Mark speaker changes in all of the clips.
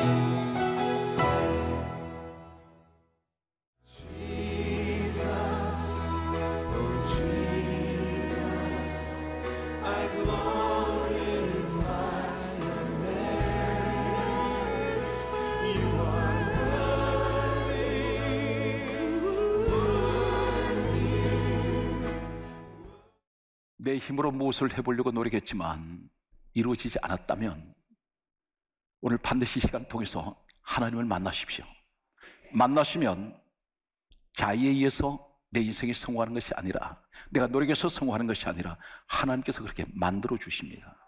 Speaker 1: 내 힘으로 무엇을 해보려고 노력했지만 이루어지지 않았다면 오늘 반드시 이 시간을 통해서 하나님을 만나십시오. 만나시면 자의에 의해서 내 인생이 성공하는 것이 아니라, 내가 노력해서 성공하는 것이 아니라 하나님께서 그렇게 만들어 주십니다.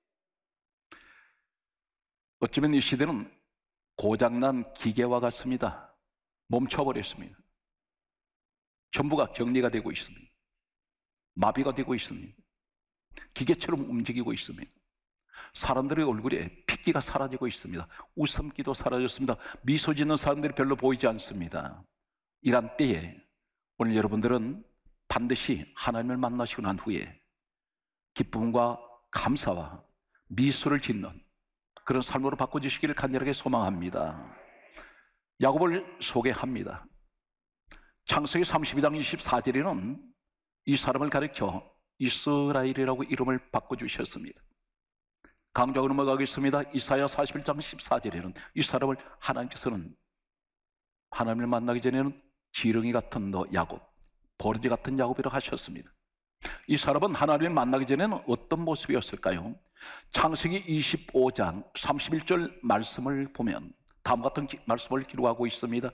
Speaker 1: 어쩌면 이 시대는 고장난 기계와 같습니다. 멈춰버렸습니다. 전부가 격리가 되고 있습니다. 마비가 되고 있습니다. 기계처럼 움직이고 있습니다. 사람들의 얼굴에 핏기가 사라지고 있습니다. 웃음기도 사라졌습니다. 미소 짓는 사람들이 별로 보이지 않습니다. 이런 때에 오늘 여러분들은 반드시 하나님을 만나시고 난 후에 기쁨과 감사와 미소를 짓는 그런 삶으로 바꿔주시기를 간절하게 소망합니다. 야곱을 소개합니다. 창세기 32장 24절에는 이 사람을 가리켜 이스라엘이라고 이름을 바꿔주셨습니다. 강조하고 넘어가겠습니다. 이사야 41장 14절에는 이 사람을 하나님께서는 하나님을 만나기 전에는 지렁이 같은 너 야곱, 버러지 같은 야곱이라고 하셨습니다. 이 사람은 하나님을 만나기 전에는 어떤 모습이었을까요? 창세기 25장 31절 말씀을 보면 다음과 같은 말씀을 기록하고 있습니다.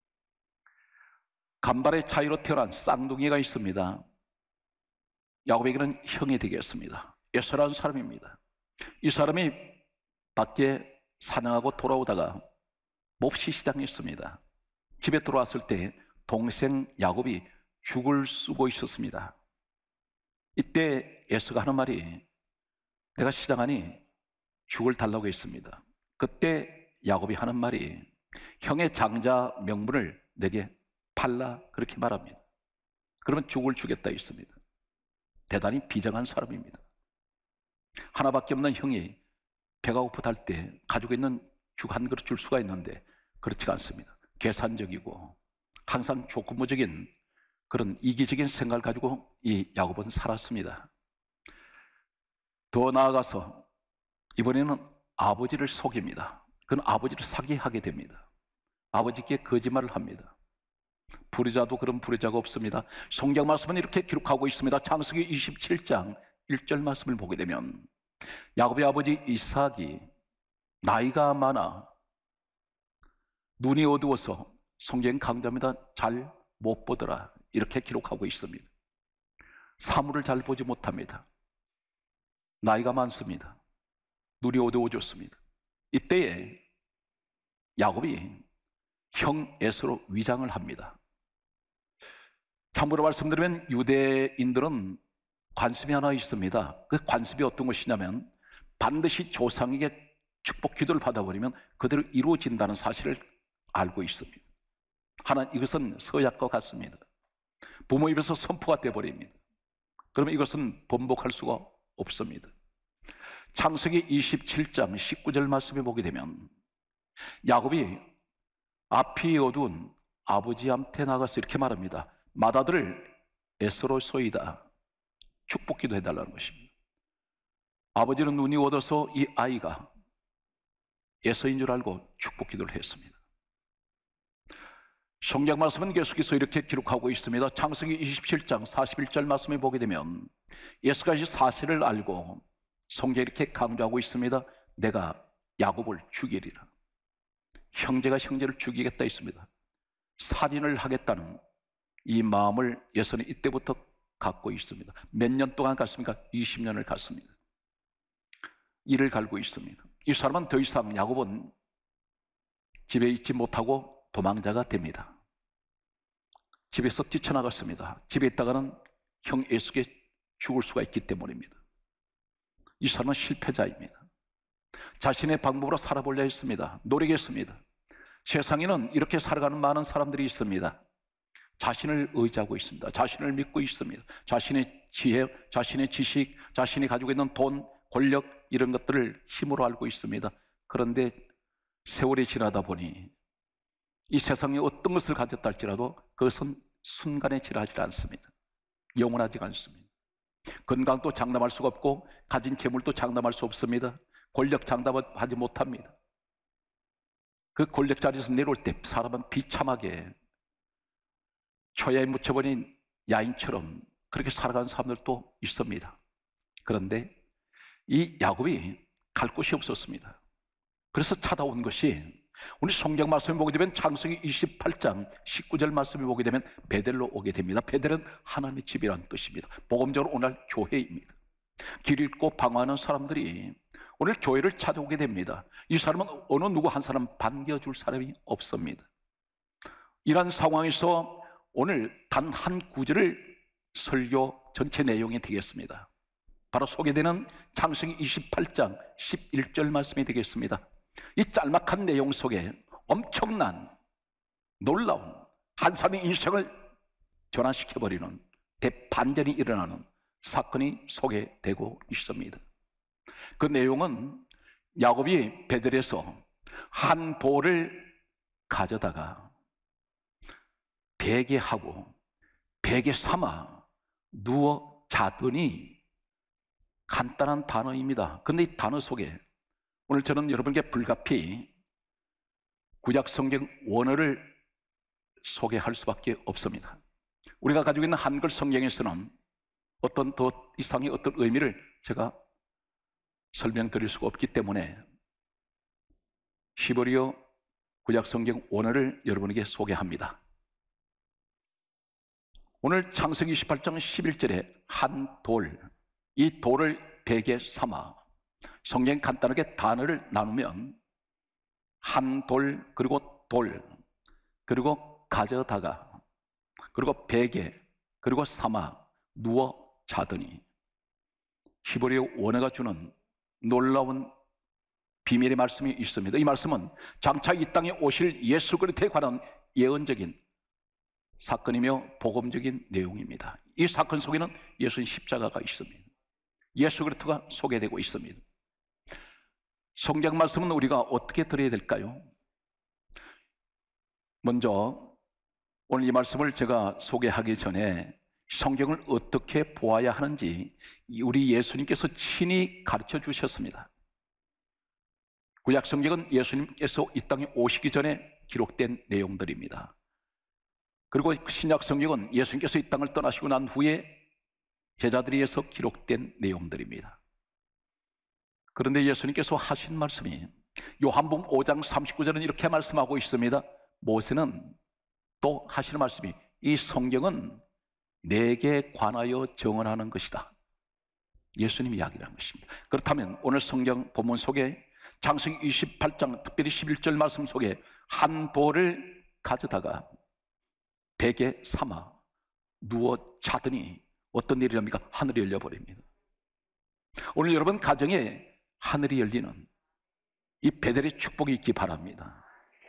Speaker 1: 간발의 차이로 태어난 쌍둥이가 있습니다. 야곱에게는 형이 되겠습니다. 에서라는 사람입니다. 이 사람이 밖에 사냥하고 돌아오다가 몹시 시장했습니다. 집에 들어왔을 때 동생 야곱이 죽을 쓰고 있었습니다. 이때 에서가 하는 말이, 내가 시장하니 죽을 달라고 했습니다. 그때 야곱이 하는 말이, 형의 장자 명분을 내게 팔라, 그렇게 말합니다. 그러면 죽을 주겠다 했습니다. 대단히 비장한 사람입니다. 하나밖에 없는 형이 배가 고프다 할 때 가지고 있는 죽 한 그릇 줄 수가 있는데 그렇지가 않습니다. 계산적이고 항상 조건부적인 그런 이기적인 생각을 가지고 이 야곱은 살았습니다. 더 나아가서 이번에는 아버지를 속입니다. 그는 아버지를 사기하게 됩니다. 아버지께 거짓말을 합니다. 불의자도 그런 불의자가 없습니다. 성경 말씀은 이렇게 기록하고 있습니다. 창세기 27장 1절 말씀을 보게 되면 야곱의 아버지 이삭이 나이가 많아 눈이 어두워서, 성경 강조합니다, 잘 못 보더라, 이렇게 기록하고 있습니다. 사물을 잘 보지 못합니다. 나이가 많습니다. 눈이 어두워졌습니다. 이때에 야곱이 형 에서로 위장을 합니다. 참고로 말씀드리면 유대인들은 관습이 하나 있습니다. 그 관습이 어떤 것이냐면 반드시 조상에게 축복 기도를 받아버리면 그대로 이루어진다는 사실을 알고 있습니다. 하나, 이것은 서약과 같습니다. 부모 입에서 선포가 되어버립니다. 그러면 이것은 번복할 수가 없습니다. 창세기 27장 19절 말씀에 보게 되면 야곱이 앞이 어두운 아버지한테 나가서 이렇게 말합니다. 맏아들 에서로소이다, 축복 기도해달라는 것입니다. 아버지는 눈이 어두워서 이 아이가 에서인 줄 알고 축복 기도를 했습니다. 성경 말씀은 계속해서 이렇게 기록하고 있습니다. 창세기 27장 41절 말씀에 보게 되면 에서가 이 사실을 알고 성경에 이렇게 강조하고 있습니다. 내가 야곱을 죽이리라. 형제가 형제를 죽이겠다 했습니다. 살인을 하겠다는 이 마음을 에서는 이때부터 갖고 있습니다. 몇 년 동안 갔습니까? 20년을 갔습니다. 이를 갈고 있습니다. 이 사람은 더 이상, 야곱은 집에 있지 못하고 도망자가 됩니다. 집에서 뛰쳐나갔습니다. 집에 있다가는 형 에서에게 죽을 수가 있기 때문입니다. 이 사람은 실패자입니다. 자신의 방법으로 살아보려 했습니다. 노력했습니다. 세상에는 이렇게 살아가는 많은 사람들이 있습니다. 자신을 의지하고 있습니다. 자신을 믿고 있습니다. 자신의 지혜, 자신의 지식, 자신이 가지고 있는 돈, 권력, 이런 것들을 힘으로 알고 있습니다. 그런데 세월이 지나다 보니 이 세상에 어떤 것을 가졌다 할지라도 그것은 순간에 지나지 않습니다. 영원하지가 않습니다. 건강도 장담할 수가 없고 가진 재물도 장담할 수 없습니다. 권력 장담하지 못합니다. 그 권력 자리에서 내려올 때 사람은 비참하게 초야에 묻혀버린 야인처럼 그렇게 살아가는 사람들도 있습니다. 그런데 이 야곱이 갈 곳이 없었습니다. 그래서 찾아온 것이 오늘 성경 말씀을 보게 되면 창세기 28장 19절 말씀을 보게 되면 베델로 오게 됩니다. 베델은 하나님의 집이라는 뜻입니다. 복음적으로 오늘 교회입니다. 길 잃고 방황하는 사람들이 오늘 교회를 찾아오게 됩니다. 이 사람은 어느 누구 한 사람 반겨줄 사람이 없습니다. 이런 상황에서 오늘 단 한 구절을 설교 전체 내용이 되겠습니다. 바로 소개되는 창세기 28장 11절 말씀이 되겠습니다. 이 짤막한 내용 속에 엄청난 놀라운 한 사람의 인생을 전환시켜버리는 대반전이 일어나는 사건이 소개되고 있습니다. 그 내용은 야곱이 베델에서 한 돌을 가져다가 베개 하고 베개 삼아 누워 자더니 간단한 단어입니다. 그런데 이 단어 속에 오늘 저는 여러분께 불가피 구약성경 원어를 소개할 수밖에 없습니다. 우리가 가지고 있는 한글 성경에서는 어떤 더 이상의 어떤 의미를 제가 설명드릴 수가 없기 때문에 히브리어 구약성경 원어를 여러분에게 소개합니다. 오늘 창세기 28장 11절에 한 돌, 이 돌을 베개 삼아 성경 간단하게 단어를 나누면 한 돌, 그리고 돌, 그리고 가져다가, 그리고 베개, 그리고 삼아 누워 자더니 히브리어 원어가 주는 놀라운 비밀의 말씀이 있습니다. 이 말씀은 장차 이 땅에 오실 예수 그리스도에 관한 예언적인 사건이며 복음적인 내용입니다. 이 사건 속에는 예수님 십자가가 있습니다. 예수 그리스도가 소개되고 있습니다. 성경 말씀은 우리가 어떻게 들어야 될까요? 먼저 오늘 이 말씀을 제가 소개하기 전에 성경을 어떻게 보아야 하는지 우리 예수님께서 친히 가르쳐 주셨습니다. 구약 성경은 예수님께서 이 땅에 오시기 전에 기록된 내용들입니다. 그리고 신약 성경은 예수님께서 이 땅을 떠나시고 난 후에 제자들에 의해서 기록된 내용들입니다. 그런데 예수님께서 하신 말씀이 요한복음 5장 39절은 이렇게 말씀하고 있습니다. 모세는 또 하시는 말씀이 이 성경은 내게 관하여 정언하는 것이다. 예수님이 이야기를 한 것입니다. 그렇다면 오늘 성경 본문 속에 창세기 28장 특별히 11절 말씀 속에 한 돌을 가져다가 베개 삼아 누워 자더니 어떤 일이 일어납니까? 하늘이 열려버립니다. 오늘 여러분 가정에 하늘이 열리는 이 베델의 축복이 있기 바랍니다.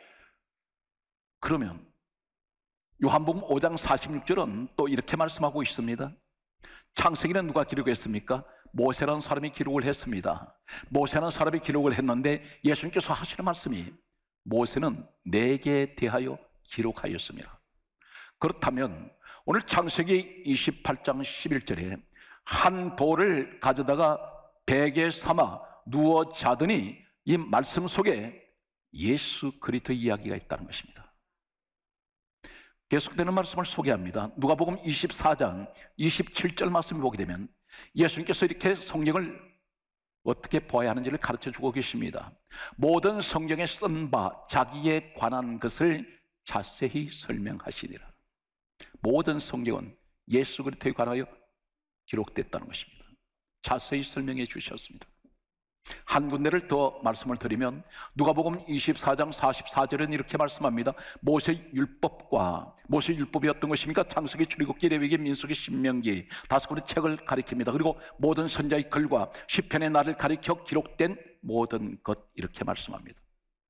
Speaker 1: 그러면 요한복음 5장 46절은 또 이렇게 말씀하고 있습니다. 창세기는 누가 기록했습니까? 모세라는 사람이 기록을 했습니다. 모세라는 사람이 기록을 했는데 예수님께서 하시는 말씀이 모세는 내게 대하여 기록하였습니다. 그렇다면 오늘 창세기 28장 11절에 한 돌을 가져다가 베개 삼아 누워 자더니 이 말씀 속에 예수 그리스도 이야기가 있다는 것입니다. 계속되는 말씀을 소개합니다. 누가복음 24장 27절 말씀을 보게 되면 예수님께서 이렇게 성경을 어떻게 보아야 하는지를 가르쳐주고 계십니다. 모든 성경에 쓴 바 자기에 관한 것을 자세히 설명하시니라. 모든 성경은 예수 그리스도에 관하여 기록됐다는 것입니다. 자세히 설명해 주셨습니다. 한 군데를 더 말씀을 드리면 누가복음 24장 44절은 이렇게 말씀합니다. 모세의 율법이 어떤 것입니까? 창세기, 출애굽기, 레위기, 민수기, 신명기 다섯 권의 책을 가리킵니다. 그리고 모든 선자의 글과 시편의 날을 가리켜 기록된 모든 것 이렇게 말씀합니다.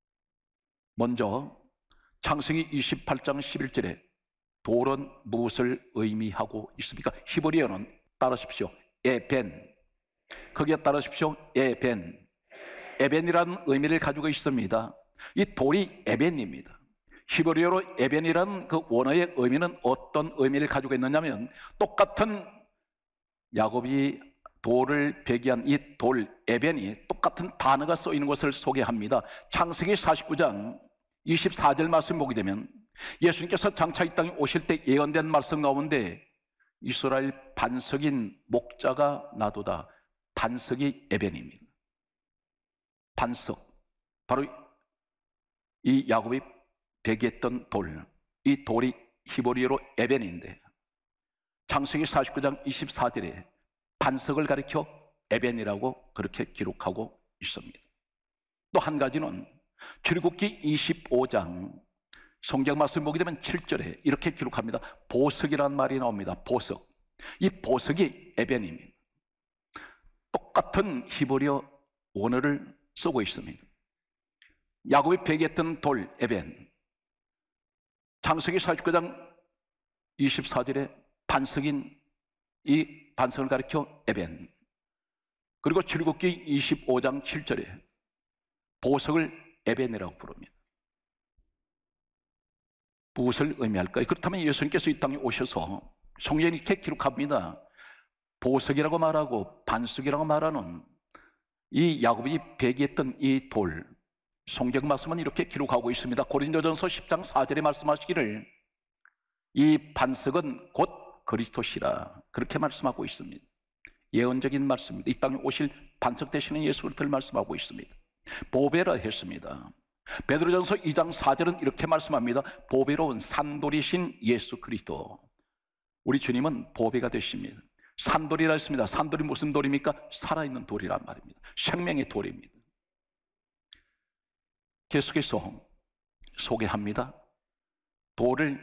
Speaker 1: 먼저 창세기 28장 11절에 돌은 무엇을 의미하고 있습니까? 히브리어는 따르십시오. 에벤. 거기에 따르십시오. 에벤. 에벤이라는 의미를 가지고 있습니다. 이 돌이 에벤입니다. 히브리어로 에벤이라는 그 원어의 의미는 어떤 의미를 가지고 있느냐면, 똑같은 야곱이 돌을 배기한 이 돌 에벤이 똑같은 단어가 써 있는 것을 소개합니다. 창세기 49장 24절 말씀 보게 되면 예수님께서 장차 이 땅에 오실 때 예언된 말씀 가운데 이스라엘 반석인 목자가 나도다. 반석이 에벤입니다. 반석, 바로 이 야곱이 배기했던 돌, 이 돌이 히브리어로 에벤인데 창세기 49장 24절에 반석을 가리켜 에벤이라고 그렇게 기록하고 있습니다. 또 한 가지는 출애굽기 25장 성경 말씀 보게 되면 7절에 이렇게 기록합니다. 보석이라는 말이 나옵니다. 보석. 이 보석이 에벤입니다. 똑같은 히브리어 원어를 쓰고 있습니다. 야곱이 배기했던 돌 에벤, 창세기 49장 24절에 반석인 이 반석을 가리켜 에벤, 그리고 출애굽기 25장 7절에 보석을 에벤이라고 부릅니다. 무엇을 의미할까요? 그렇다면 예수님께서 이 땅에 오셔서 성경이 이렇게 기록합니다. 보석이라고 말하고 반석이라고 말하는 이 야곱이 배기했던 이 돌, 성경 말씀은 이렇게 기록하고 있습니다. 고린도전서 10장 4절에 말씀하시기를 이 반석은 곧 그리스도시라, 그렇게 말씀하고 있습니다. 예언적인 말씀입니다. 이 땅에 오실 반석 되시는 예수 그리스도를 말씀하고 있습니다. 보배라 했습니다. 베드로전서 2장 4절은 이렇게 말씀합니다. 보배로운 산돌이신 예수 그리스도, 우리 주님은 보배가 되십니다. 산돌이라 했습니다. 산돌이 무슨 돌입니까? 살아있는 돌이란 말입니다. 생명의 돌입니다. 계속해서 소개합니다. 돌을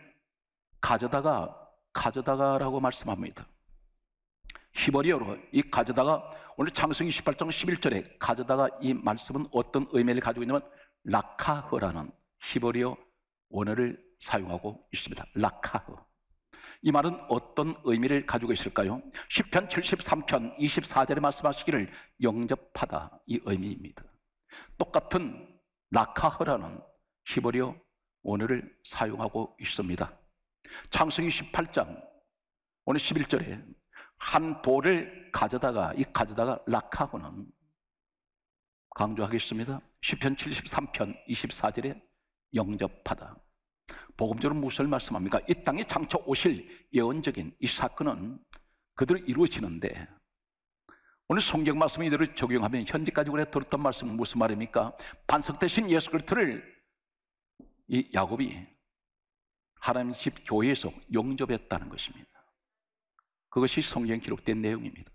Speaker 1: 가져다가라고 말씀합니다. 히브리어로 이 가져다가, 오늘 창세기 28장 11절에 가져다가, 이 말씀은 어떤 의미를 가지고 있냐면 라카흐라는 히브리어 원어를 사용하고 있습니다. 라카흐. 이 말은 어떤 의미를 가지고 있을까요? 시편 73편 24절에 말씀하시기를 영접하다, 이 의미입니다. 똑같은 라카흐라는 히브리어 원어를 사용하고 있습니다. 창세기 18장 오늘 11절에 한 돌을 가져다가, 이 가져다가 라카흐는 강조하겠습니다. 시편 73편 24절에 영접하다. 복음적으로 무엇을 말씀합니까? 이 땅에 장차 오실 예언적인 이 사건은 그대로 이루어지는데, 오늘 성경 말씀 이대로 적용하면 현재까지 우리가 들었던 말씀은 무슨 말입니까? 반석 대신 예수 그리스도를 이 야곱이 하나님 집 교회에서 영접했다는 것입니다. 그것이 성경에 기록된 내용입니다.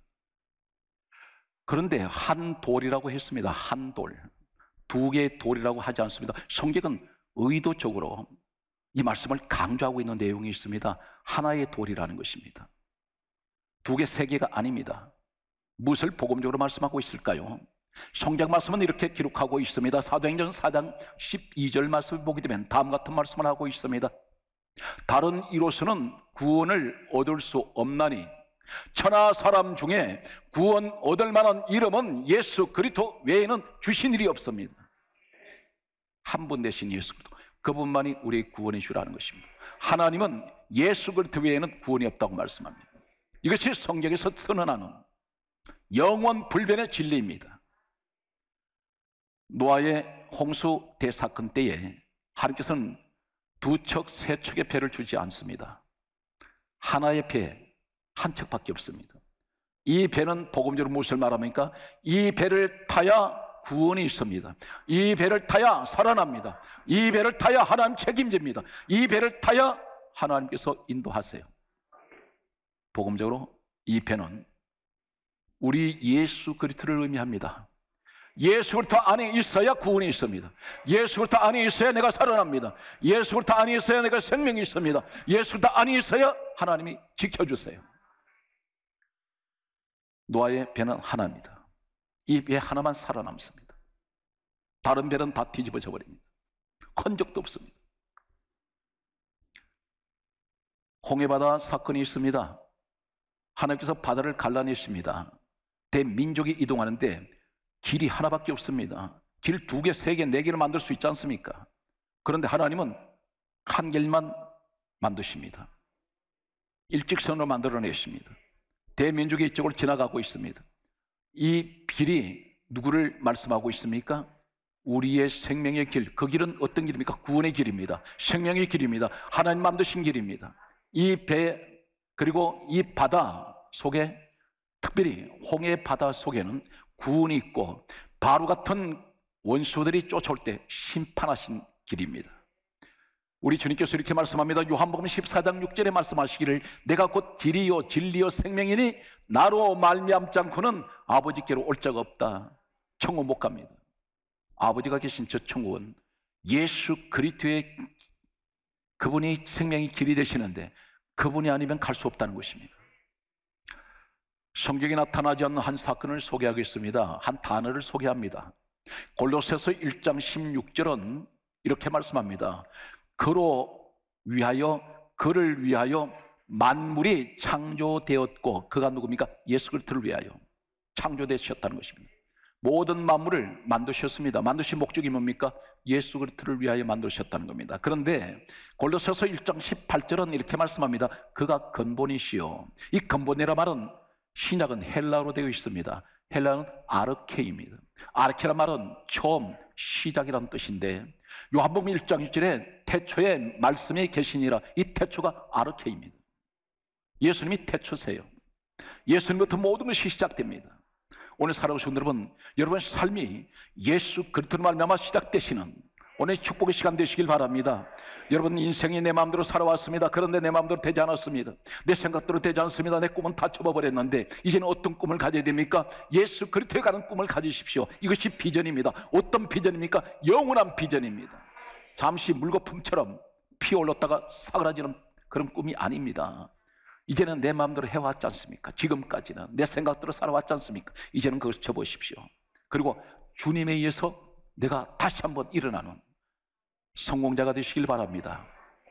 Speaker 1: 그런데 한 돌이라고 했습니다. 한 돌. 두 개의 돌이라고 하지 않습니다. 성경은 의도적으로 이 말씀을 강조하고 있는 내용이 있습니다. 하나의 돌이라는 것입니다. 두 개, 세 개가 아닙니다. 무엇을 복음적으로 말씀하고 있을까요? 성경 말씀은 이렇게 기록하고 있습니다. 사도행전 4장 12절 말씀을 보게 되면 다음 같은 말씀을 하고 있습니다. 다른 이로서는 구원을 얻을 수 없나니 천하 사람 중에 구원 얻을 만한 이름은 예수 그리스도 외에는 주신 일이 없습니다. 한 분 되신 예수 그리스도, 그분만이 우리의 구원의 주라는 것입니다. 하나님은 예수 그리스도 외에는 구원이 없다고 말씀합니다. 이것이 성경에서 선언하는 영원 불변의 진리입니다. 노아의 홍수 대사건 때에 하나님께서는 두 척, 세 척의 배를 주지 않습니다. 하나의 배, 한 척밖에 없습니다. 이 배는 복음적으로 무엇을 말합니까? 이 배를 타야 구원이 있습니다. 이 배를 타야 살아납니다. 이 배를 타야 하나님 책임집니다. 이 배를 타야 하나님께서 인도하세요. 복음적으로 이 배는 우리 예수 그리스도를 의미합니다. 예수 그리스도 안에 있어야 구원이 있습니다. 예수 그리스도 안에 있어야 내가 살아납니다. 예수 그리스도 안에 있어야 내가 생명이 있습니다. 예수 그리스도 안에 있어야 하나님이 지켜주세요. 노아의 배는 하나입니다. 이 배 하나만 살아남습니다. 다른 배는 다 뒤집어져 버립니다. 흔적도 없습니다. 홍해바다 사건이 있습니다. 하나님께서 바다를 갈라내십니다. 대민족이 이동하는데 길이 하나밖에 없습니다. 길 2개, 3개, 4개를 만들 수 있지 않습니까? 그런데 하나님은 한 길만 만드십니다. 일직선으로 만들어내십니다. 대민족의 이쪽을 지나가고 있습니다. 이 길이 누구를 말씀하고 있습니까? 우리의 생명의 길. 그 길은 어떤 길입니까? 구원의 길입니다. 생명의 길입니다. 하나님 만드신 길입니다. 이 배, 그리고 이 바다 속에, 특별히 홍해 바다 속에는 구원이 있고 바로 같은 원수들이 쫓아올 때 심판하신 길입니다. 우리 주님께서 이렇게 말씀합니다. 요한복음 14장 6절에 말씀하시기를 내가 곧 길이요 진리요 생명이니 나로 말미암지 않고는 아버지께로 올 자가 없다. 천국 못 갑니다. 아버지가 계신 저 천국은 예수 그리스도의 그분이 생명의 길이 되시는데 그분이 아니면 갈 수 없다는 것입니다. 성경에 나타나지 않는 한 사건을 소개하겠습니다. 한 단어를 소개합니다. 골로새서 1장 16절은 이렇게 말씀합니다. 그를 위하여 만물이 창조되었고, 그가 누굽니까? 예수 그리스도를 위하여 창조되셨다는 것입니다. 모든 만물을 만드셨습니다. 만드신 목적이 뭡니까? 예수 그리스도를 위하여 만드셨다는 겁니다. 그런데 골로새서 1장 18절은 이렇게 말씀합니다. 그가 근본이시요. 이 근본이라 말은 신약은 헬라어로 되어 있습니다. 헬라어는 아르케입니다. 아르케란 말은 처음, 시작이라는 뜻인데 요한복음 1장 1절에 태초에 말씀이 계시니라, 이 태초가 아르케입니다. 예수님이 태초세요. 예수님부터 모든 것이 시작됩니다. 오늘 살아오신 여러분, 여러분의 삶이 예수 그리스도로 말미암아 시작되시는 오늘 축복의 시간 되시길 바랍니다. 여러분, 인생이 내 마음대로 살아왔습니다. 그런데 내 마음대로 되지 않았습니다. 내 생각대로 되지 않습니다. 내 꿈은 다 접어버렸는데 이제는 어떤 꿈을 가져야 됩니까? 예수 그리스도에 가는 꿈을 가지십시오. 이것이 비전입니다. 어떤 비전입니까? 영원한 비전입니다. 잠시 물거품처럼 피어올랐다가 사그라지는 그런 꿈이 아닙니다. 이제는 내 마음대로 해왔지 않습니까? 지금까지는 내 생각대로 살아왔지 않습니까? 이제는 그것을 접으십시오. 그리고 주님에 의해서 내가 다시 한번 일어나는 성공자가 되시길 바랍니다.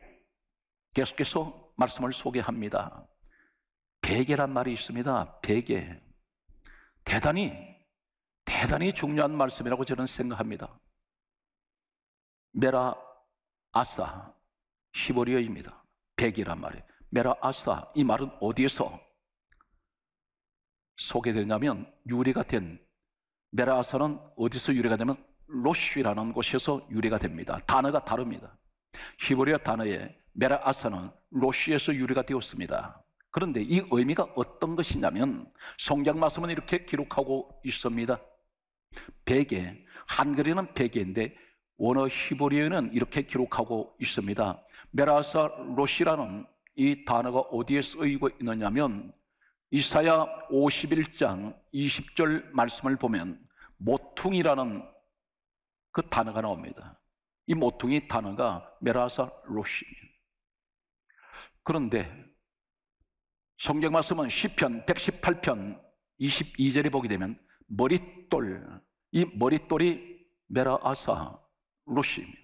Speaker 1: 계속해서 말씀을 소개합니다. 베개란 말이 있습니다. 베개. 대단히 중요한 말씀이라고 저는 생각합니다. 메라 아사 히브리어입니다. 베개란 말이에요. 메라 아사, 이 말은 어디에서 소개되냐면 유래가 된, 메라 아사는 어디서 유래가 되면 로쉬라는 곳에서 유래가 됩니다. 단어가 다릅니다. 히브리어 단어에 메라 아사는 로쉬에서 유래가 되었습니다. 그런데 이 의미가 어떤 것이냐면 성경 말씀은 이렇게 기록하고 있습니다. 베개, 한글에는 베개인데 원어 히브리어는 이렇게 기록하고 있습니다. 메라 아사 로쉬라는 이 단어가 어디에 쓰이고 있느냐면 이사야 51장 20절 말씀을 보면 모퉁이라는 그 단어가 나옵니다. 이 모퉁이 단어가 메라사 로시입니다. 그런데 성경 말씀은 시편 118편 22절에 보게 되면 머릿돌, 이 머릿돌이 메라아사 로시입니다.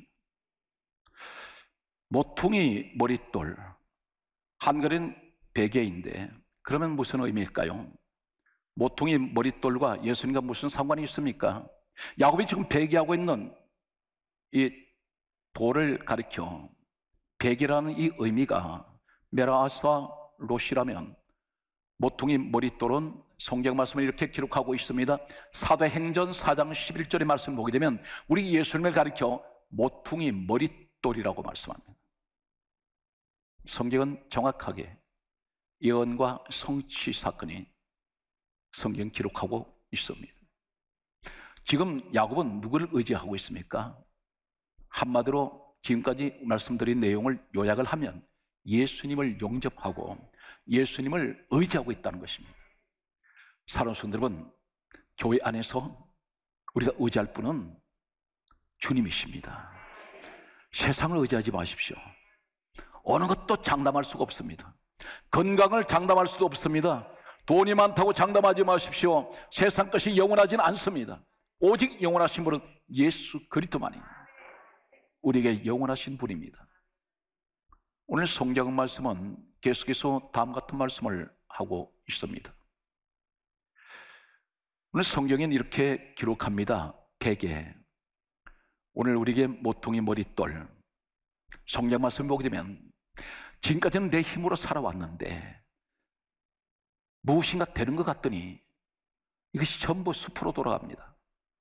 Speaker 1: 모퉁이 머릿돌, 한글은 베개인데 그러면 무슨 의미일까요? 모퉁이 머릿돌과 예수님과 무슨 상관이 있습니까? 야곱이 지금 베개하고 있는 이 돌을 가리켜 베개라는 이 의미가 메라아사 롯이라면 모퉁이 머릿돌은 성경 말씀을 이렇게 기록하고 있습니다. 사도행전 4장 11절의 말씀을 보게 되면 우리 예수님을 가리켜 모퉁이 머릿돌이라고 말씀합니다. 성경은 정확하게 예언과 성취 사건이 성경 기록하고 있습니다. 지금 야곱은 누구를 의지하고 있습니까? 한마디로 지금까지 말씀드린 내용을 요약을 하면 예수님을 영접하고 예수님을 의지하고 있다는 것입니다. 사랑하는 성도 여러분, 교회 안에서 우리가 의지할 분은 주님이십니다. 세상을 의지하지 마십시오. 어느 것도 장담할 수가 없습니다. 건강을 장담할 수도 없습니다. 돈이 많다고 장담하지 마십시오. 세상 것이 영원하지는 않습니다. 오직 영원하신 분은 예수 그리스도만입니다. 우리에게 영원하신 분입니다. 오늘 성경 말씀은 계속해서 다음 같은 말씀을 하고 있습니다. 오늘 성경엔 이렇게 기록합니다. 베개, 오늘 우리에게 모퉁이 머릿돌, 성경 말씀 보게 되면 지금까지는 내 힘으로 살아왔는데 무엇인가 되는 것 같더니 이것이 전부 숲으로 돌아갑니다.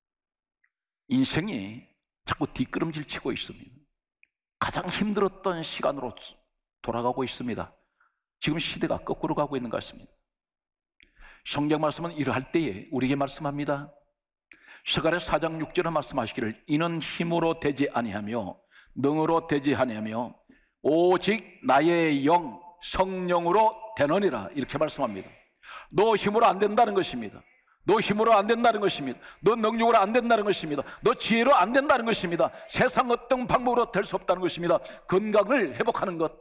Speaker 1: 인생이 자꾸 뒷걸음질 치고 있습니다. 가장 힘들었던 시간으로 돌아가고 있습니다. 지금 시대가 거꾸로 가고 있는 것 같습니다. 성경 말씀은 이러할 때에 우리에게 말씀합니다. 스가랴 4장 6절에 말씀하시기를 이는 힘으로 되지 아니하며 능으로 되지 아니하며 오직 나의 영 성령으로 되느니라, 이렇게 말씀합니다. 너 힘으로 안 된다는 것입니다. 너 힘으로 안 된다는 것입니다. 너 능력으로 안 된다는 것입니다. 너 지혜로 안 된다는 것입니다. 세상 어떤 방법으로 될 수 없다는 것입니다. 건강을 회복하는 것,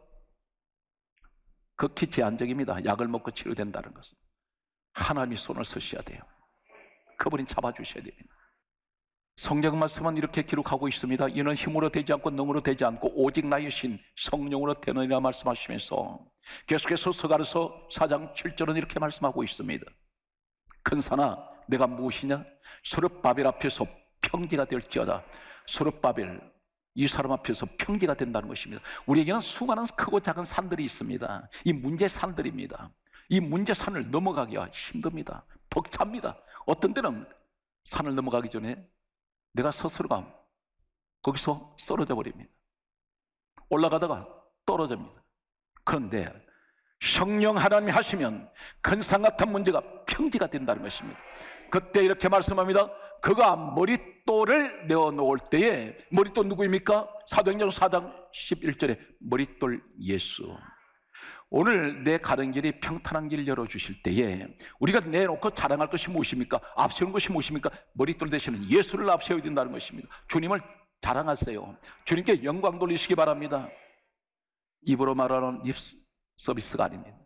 Speaker 1: 극히 제한적입니다. 약을 먹고 치료된다는 것은 하나님이 손을 쓰셔야 돼요. 그분이 잡아주셔야 됩니다. 성경 말씀은 이렇게 기록하고 있습니다. 이는 힘으로 되지 않고 능으로 되지 않고 오직 나의 신 성령으로 되느니라 말씀하시면서 계속해서 스가랴서 4장 7절은 이렇게 말씀하고 있습니다. 큰 산아 내가 무엇이냐? 스룹바벨 앞에서 평지가 될지어다. 스룹바벨, 이 사람 앞에서 평지가 된다는 것입니다. 우리에게는 수많은 크고 작은 산들이 있습니다. 이 문제산들입니다. 이 문제산을 넘어가기가 힘듭니다. 벅찹니다. 어떤 때는 산을 넘어가기 전에 내가 스스로가 거기서 쓰러져 버립니다. 올라가다가 떨어집니다. 그런데 성령 하나님이 하시면 큰 산 같은 문제가 평지가 된다는 것입니다. 그때 이렇게 말씀합니다. 그가 머릿돌을 내어놓을 때에, 머릿돌 누구입니까? 사도행전 4장 11절에 머릿돌 예수. 오늘 내 가는 길이 평탄한 길을 열어주실 때에 우리가 내놓고 자랑할 것이 무엇입니까? 앞세우는 것이 무엇입니까? 머릿돌 대신에 예수를 앞세워야 된다는 것입니다. 주님을 자랑하세요. 주님께 영광 돌리시기 바랍니다. 입으로 말하는 립 서비스가 아닙니다.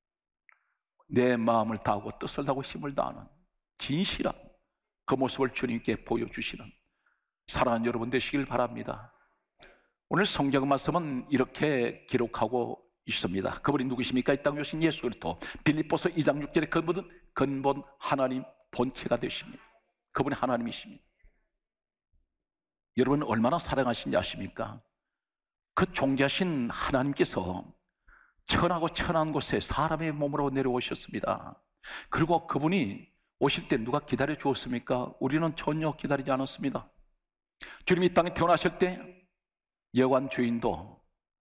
Speaker 1: 내 마음을 다하고 뜻을 다하고 힘을 다하는 진실한 그 모습을 주님께 보여주시는 사랑하는 여러분 되시길 바랍니다. 오늘 성경 말씀은 이렇게 기록하고 있습니다. 그분이 누구십니까? 이 땅에 오신 예수 그리스도. 빌립보서 2장 6절에 그분은 근본 하나님 본체가 되십니다. 그분이 하나님이십니다. 여러분 얼마나 사랑하신지 아십니까? 그 존귀하신 하나님께서 천하고 천한 곳에 사람의 몸으로 내려오셨습니다. 그리고 그분이 오실 때 누가 기다려 주었습니까? 우리는 전혀 기다리지 않았습니다. 주님이 이 땅에 태어나실 때 여관 주인도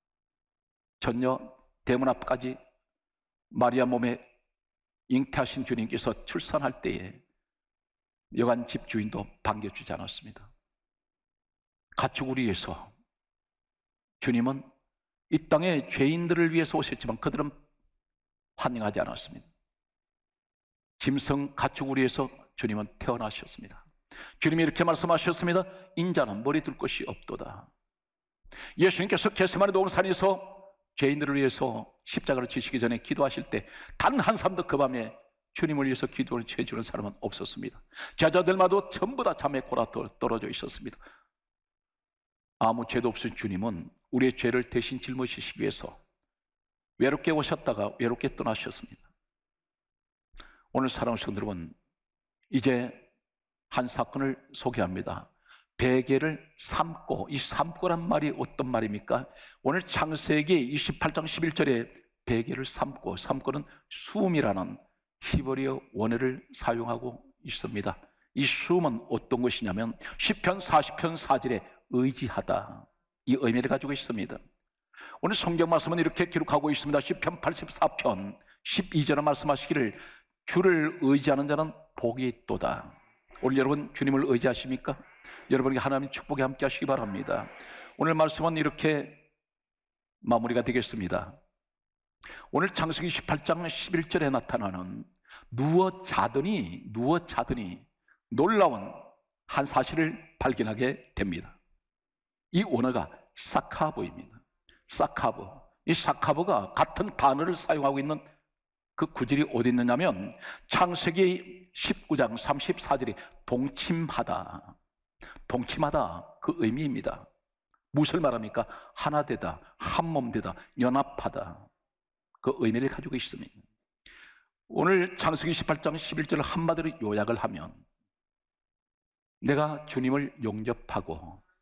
Speaker 1: 전혀 대문 앞까지 마리아 몸에 잉태하신 주님께서 출산할 때에 여관 집 주인도 반겨주지 않았습니다. 가축을 위해서 주님은 이 땅에 죄인들을 위해서 오셨지만 그들은 환영하지 않았습니다. 짐승 가축을 위해서 주님은 태어나셨습니다. 주님이 이렇게 말씀하셨습니다. 인자는 머리 둘 곳이 없도다. 예수님께서 겟세마네 동산에서 죄인들을 위해서 십자가를 지시기 전에 기도하실 때 단 한 사람도 그 밤에 주님을 위해서 기도를 해주는 사람은 없었습니다. 제자들마다 전부 다 잠에 골아 떨어져 있었습니다. 아무 죄도 없은 주님은 우리의 죄를 대신 짊어지시기 위해서 외롭게 오셨다가 외롭게 떠나셨습니다. 오늘 사랑하는 성도 여러분, 이제 한 사건을 소개합니다. 베개를 삶고, 이 삶고란 말이 어떤 말입니까? 오늘 창세기 28장 11절에 베개를 삶고는 수음이라는 히브리어 원어를 사용하고 있습니다. 이 수음은 어떤 것이냐면 시편 40편 4절에 의지하다, 이 의미를 가지고 있습니다. 오늘 성경 말씀은 이렇게 기록하고 있습니다. 시편 84편 12절에 말씀하시기를 주를 의지하는 자는 복이 있도다. 오늘 여러분 주님을 의지하십니까? 여러분에게 하나님의 축복이 함께 하시기 바랍니다. 오늘 말씀은 이렇게 마무리가 되겠습니다. 오늘 창세기 28장 11절에 나타나는 누워 자더니 놀라운 한 사실을 발견하게 됩니다. 이 원어가 사카브입니다. 사카브. 이 사카브가 같은 단어를 사용하고 있는 그 구절이 어디 있느냐면 창세기 19장 34절에 동침하다 그 의미입니다. 무엇을 말합니까? 하나 되다, 한 몸 되다, 연합하다, 그 의미를 가지고 있습니다. 오늘 창세기 18장 11절을 한마디로 요약을 하면 내가 주님을 용접하고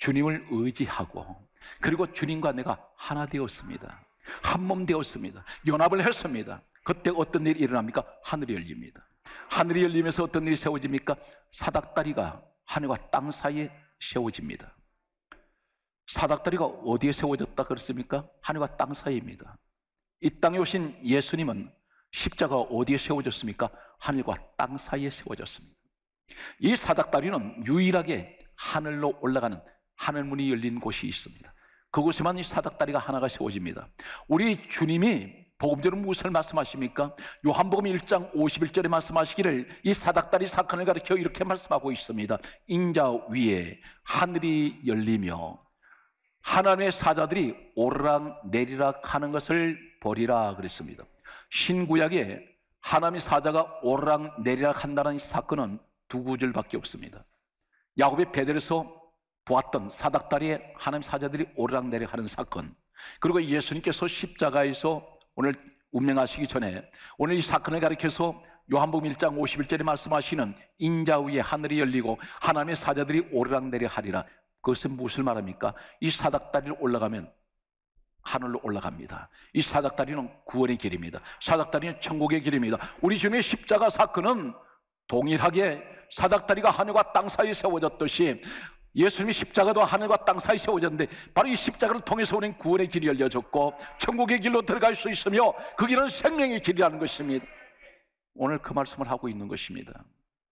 Speaker 1: 주님을 의지하고, 그리고 주님과 내가 하나 되었습니다. 한 몸 되었습니다. 연합을 했습니다. 그때 어떤 일이 일어납니까? 하늘이 열립니다. 하늘이 열리면서 어떤 일이 세워집니까? 사닥다리가 하늘과 땅 사이에 세워집니다. 사닥다리가 어디에 세워졌다 그랬습니까? 하늘과 땅 사이입니다. 이 땅에 오신 예수님은 십자가 어디에 세워졌습니까? 하늘과 땅 사이에 세워졌습니다. 이 사닥다리는 유일하게 하늘로 올라가는 하늘문이 열린 곳이 있습니다. 그곳에만 이 사닥다리가 하나가 세워집니다. 우리 주님이 복음대로 무엇을 말씀하십니까? 요한복음 1장 51절에 말씀하시기를 이 사닥다리 사건을 가리켜 이렇게 말씀하고 있습니다. 인자 위에 하늘이 열리며 하나님의 사자들이 오르락 내리락 하는 것을 보리라 그랬습니다. 신구약에 하나님의 사자가 오르락 내리락 한다는 사건은 두 구절밖에 없습니다. 야곱의 베델에서 보았던 사닥다리에 하나님 사자들이 오르락내리락 하는 사건, 그리고 예수님께서 십자가에서 오늘 운명하시기 전에 오늘 이 사건을 가리켜서 요한복음 1장 51절에 말씀하시는 인자 위에 하늘이 열리고 하나님의 사자들이 오르락내리락 하리라. 그것은 무엇을 말합니까? 이 사닥다리를 올라가면 하늘로 올라갑니다. 이 사닥다리는 구원의 길입니다. 사닥다리는 천국의 길입니다. 우리 주님의 십자가 사건은 동일하게 사닥다리가 하늘과 땅 사이에 세워졌듯이 예수님의 십자가도 하늘과 땅 사이에 세워졌는데 바로 이 십자가를 통해서 우리는 구원의 길이 열려졌고 천국의 길로 들어갈 수 있으며 그 길은 생명의 길이라는 것입니다. 오늘 그 말씀을 하고 있는 것입니다.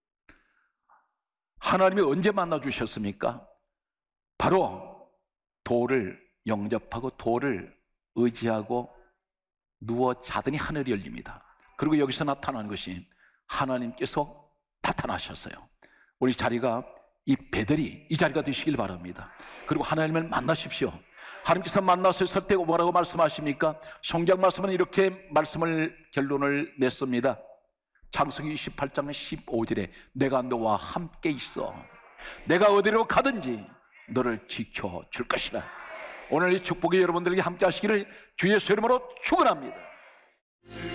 Speaker 1: 하나님이 언제 만나주셨습니까? 바로 돌을 영접하고 돌을 의지하고 누워 자더니 하늘이 열립니다. 그리고 여기서 나타나는 것이 하나님께서 나타나셨어요. 우리 자리가 이 베델이 이 자리가 되시길 바랍니다. 그리고 하나님을 만나십시오. 하나님께서 만나셨을 때 뭐라고 말씀하십니까? 성경 말씀은 이렇게 말씀을 결론을 냈습니다. 창세기 28장 15절에 내가 너와 함께 있어 내가 어디로 가든지 너를 지켜줄 것이라. 오늘 이 축복이 여러분들에게 함께 하시기를 주 예수 이름으로 축원합니다.